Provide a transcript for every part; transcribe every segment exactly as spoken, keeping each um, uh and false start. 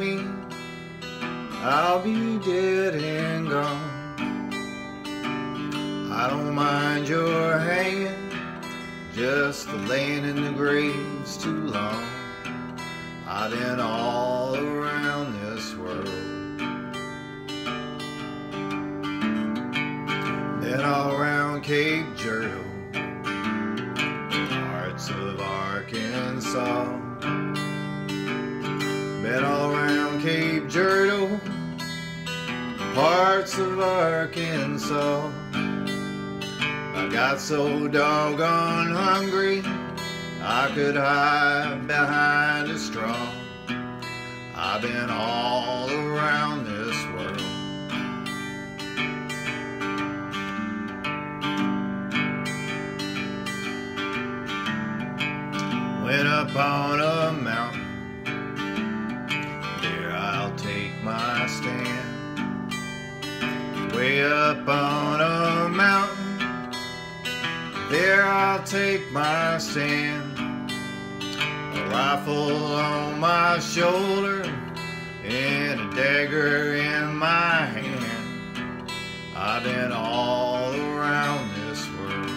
me, I'll be dead and gone. I don't mind your hanging, just the laying in the grave's too long. I've been all around this world, been all around Cape Girardeau, parts of Arkansas. Been all around Cape Girardeau, parts of Arkansas. I got so doggone hungry, I could hide behind a straw. I've been all around this world. Went up on a mountain, there I'll take my stand. Way up on a mountain, there I'll take my stand. A rifle on my shoulder and a dagger in my hand. I've been all around this world.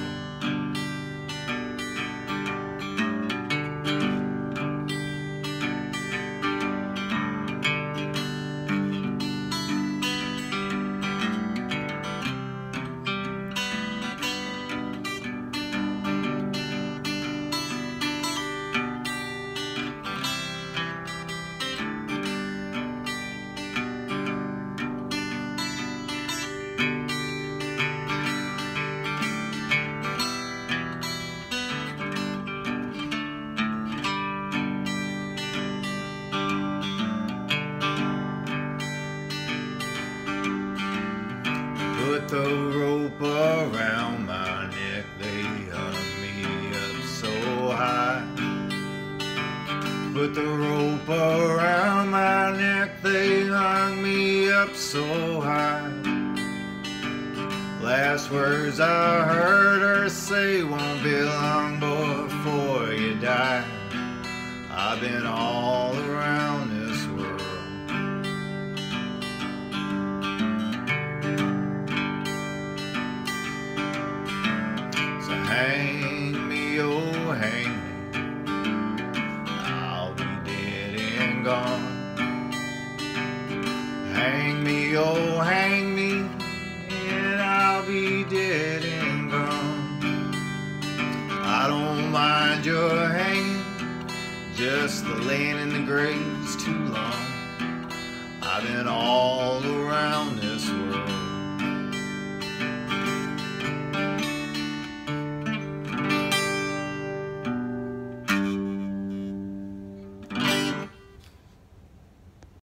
Put the rope around my neck, they hung me up so high. Put the rope around my neck, they hung me up so high. Last words I heard her say, won't be long before you die. I've been all around this world. Hang me, oh hang me, I'll be dead and gone. Hang me, oh hang me, and I'll be dead and gone. I don't mind your hanging, just the laying in the grave's too long. I've been all around this world.